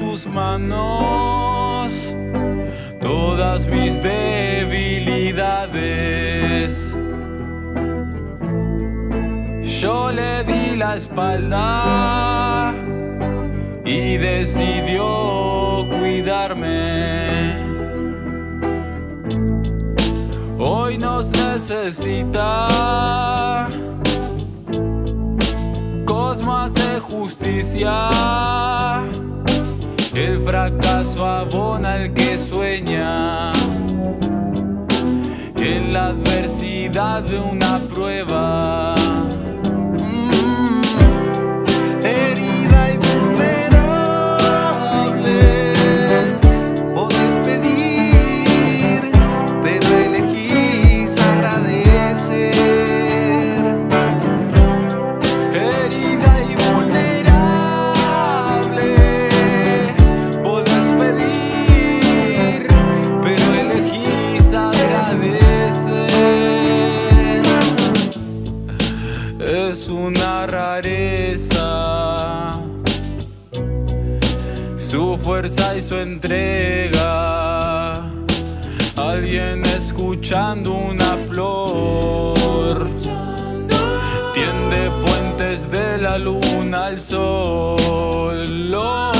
sus manos todas mis debilidades. Yo le di la espalda y decidió cuidarme. Hoy nos necesita. Cosmo hace justicia. El fracaso abona al que sueña. En la adversidad de una prueba. Herida y vulnerable, podés pedir, pero elegís agradecer. Herida y vulnerable, podés pedir, pero elegís agradecer. Es una rareza su fuerza y su entrega. Alguien escuchando una flor tiende puentes de la luna al sol.